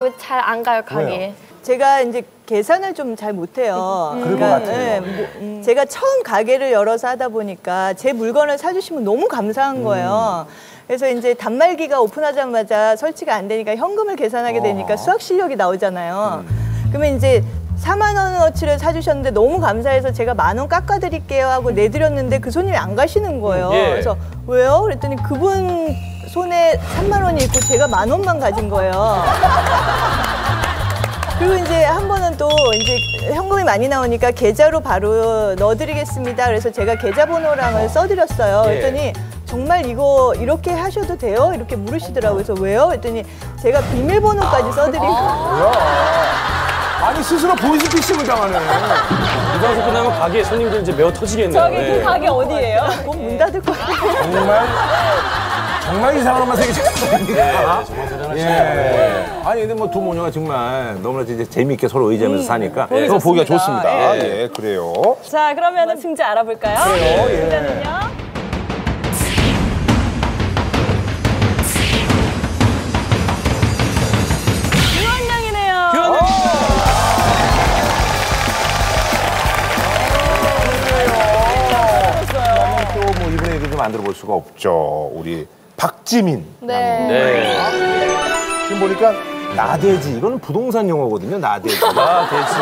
잘 안 가요, 가게. 왜요? 제가 이제 계산을 좀 잘 못해요. 그럴 것 같아요. 제가 처음 가게를 열어서 하다 보니까 제 물건을 사주시면 너무 감사한 거예요. 그래서 이제 단말기가 오픈하자마자 설치가 안 되니까 현금을 계산하게 되니까 수학 실력이 나오잖아요. 그러면 이제 4만 원어치를 사주셨는데 너무 감사해서 제가 10,000원 깎아드릴게요 하고 내드렸는데 그 손님이 안 가시는 거예요. 그래서 왜요? 그랬더니 그분 손에 3만 원이 있고 제가 10,000원만 가진 거예요. 그리고 이제 한 번은 또 이제 현금이 많이 나오니까 계좌로 바로 넣어드리겠습니다. 그래서 제가 계좌번호랑을 써드렸어요. 그랬더니 정말 이거 이렇게 하셔도 돼요? 이렇게 물으시더라고요. 그래서 왜요? 그랬더니 제가 비밀번호까지 써드린 거예요. 아니 스스로 보이스피싱을 당하네. 이 방송 끝나면 가게에 손님들 이제 메워 터지겠네요. 저기 그 가게 어디예요? 곧 문 닫을 거예요. 정말 이상한 것만 생기셨습니다. 정말 대단하시네요. 아니 근데 뭐 두 모녀가 정말 너무나 이제 재미있게 서로 의지하면서 사니까 너무 보기가 좋습니다. 예, 그래요. 자, 그러면 승자 알아볼까요? 그래요, 예. 승자는요? 유한양이네요. 또 뭐 이분의 얘기 좀 안 들어볼 수가 없죠. 우리 박지민. 네. 지금 보니까 나대지. 이거는 부동산 용어거든요. 나대지. 나대지.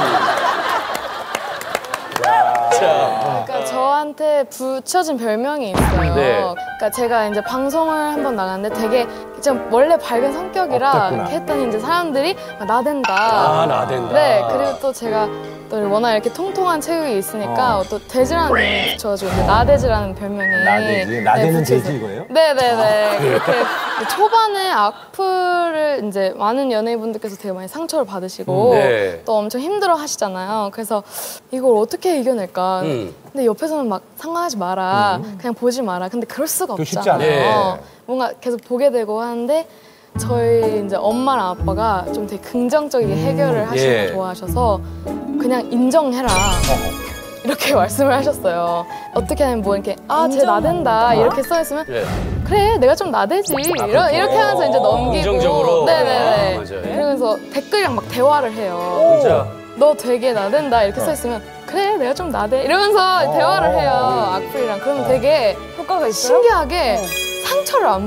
그러니까 저한테 붙여진 별명이 있어요. 네. 그러니까 제가 이제 방송을 한번 나갔는데 되게 좀 원래 밝은 성격이라 이렇게 했더니 이제 사람들이 나댄다. 아, 나댄다. 네. 그리고 또 제가 또 워낙 이렇게 통통한 체격이 있으니까 또 돼지라는 별명이 붙여가지고 이제 나돼지라는 별명이 나대지. 나대는 붙여서. 돼지 이거예요? 네네네. 그렇게 초반에 악플을 이제 많은 연예인분들께서 되게 많이 상처를 받으시고 또 엄청 힘들어 하시잖아요. 그래서 이걸 어떻게 이겨낼까. 근데 옆에서는 막 상관하지 마라. 그냥 보지 마라. 근데 그럴 수가 쉽지 없잖아요. 뭔가 계속 보게 되고 하는데 저희 이제 엄마랑 아빠가 좀 되게 긍정적이게 해결을 하시는 거 좋아하셔서 그냥 인정해라. 이렇게 말씀을 하셨어요. 어떻게 하면 뭐 이렇게 쟤 나댄다 이렇게 써 있으면 그래 내가 좀 나대지 이렇게 하면서 이제 넘기고 긍정적으로. 네네네. 맞아요. 그러면서 댓글이랑 막 대화를 해요. 진짜. 너 되게 나댄다 이렇게 써 있으면 그래 내가 좀 나대 이러면서 대화를 해요. 악플이랑. 그러면 되게 효과가 있어요? 신기하게 상처를 안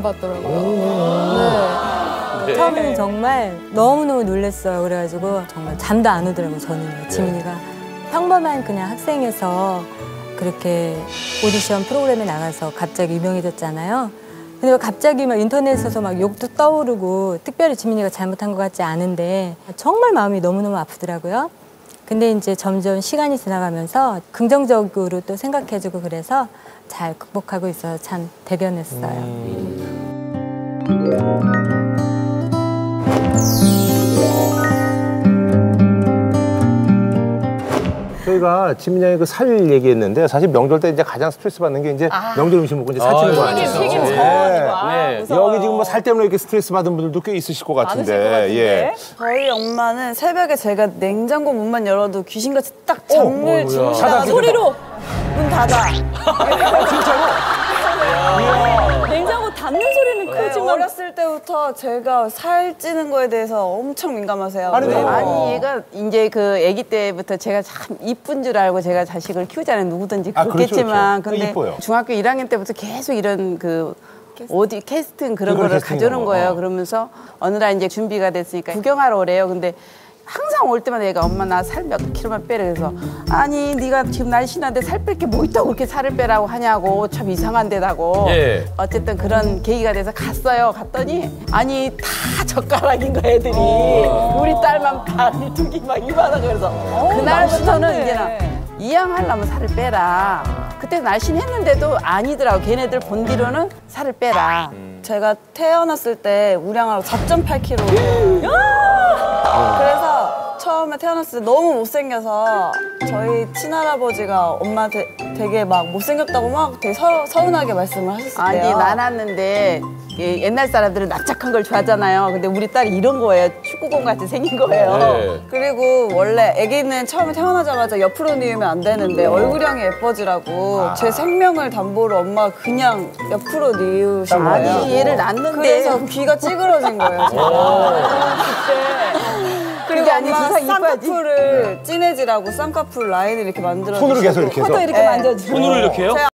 받더라고요. 네. 처음에는 정말 너무너무 놀랐어요. 그래가지고 정말 잠도 안 오더라고요. 저는 지민이가 평범한 그냥 학생에서 그렇게 오디션 프로그램에 나가서 갑자기 유명해졌잖아요. 근데 갑자기 막 인터넷에서 막 욕도 떠오르고 특별히 지민이가 잘못한 것 같지 않은데 정말 마음이 너무너무 아프더라고요. 근데 이제 점점 시간이 지나가면서 긍정적으로 또 생각해주고 그래서 잘 극복하고 있어서 참 대견했어요. 저희가 지민 양이 그 살 얘기했는데 사실 명절 때 이제 가장 스트레스 받는 게 이제 명절 음식 먹고 이제 살찌는 거 아니에요? 여기 지금 뭐 살 때문에 이렇게 스트레스 받은 분들도 꽤 있으실 것 같은데. 저희 엄마는 새벽에 제가 냉장고 문만 열어도 귀신같이 딱 잠을 주무시다가 소리로 문 닫아. 냉장고 닫는 소리는 크지만 어렸을 때부터 제가 살 찌는 거에 대해서 엄청 민감하세요. 아니 얘가 이제 그 아기 때부터 제가 참 이쁜 줄 알고 제가 자식을 키우잖아요. 누구든지 그렇겠지만 근데 이뻐요. 중학교 1학년 때부터 계속 이런 그 어디 캐스팅 그런 거를 가져오는 거예요. 그러면서 어느 날 이제 준비가 됐으니까 구경하러 오래요. 근데 항상 올 때마다 얘가 엄마 나 살 몇 킬로만 빼래. 그래서 아니 네가 지금 날씬한데 살 뺄 게 뭐 있다고 그렇게 살을 빼라고 하냐고 참 이상한 데다고. 어쨌든 그런 계기가 돼서 갔어요. 갔더니 아니 다 젓가락인 거 애들이. 우리 딸만 반두기 막 이만하고 그래서 그날부터는 이제는 이양하려면 살을 빼라. 그때 날씬했는데도 아니더라고. 걔네들 본 뒤로는 살을 빼라. 제가 태어났을 때 우량아로 4.8kg. 그래서 처음에 태어났을 때 너무 못생겨서 저희 친할아버지가 엄마한테 되게 막 못생겼다고 막 되게 서운하게 말씀을 하셨어요. 아니 나눴는데 옛날 사람들은 납작한 걸 좋아하잖아요. 근데 우리 딸이 이런 거예요. 축구공 같이 생긴 거예요. 그리고 원래 아기는 처음에 태어나자마자 옆으로 뉘우면 안 되는데 얼굴형이 예뻐지라고 제 생명을 담보로 엄마가 그냥 옆으로 뉘우신 거예요. 아니 얘를 낳는데 그래서 귀가 찌그러진 거예요. 제가. 그때 아니 쌍꺼풀을 진해지라고 쌍꺼풀 라인을 이렇게 만들어. 손으로 계속 이렇게 해서. 이렇게 만져주고. 손으로 이렇게요?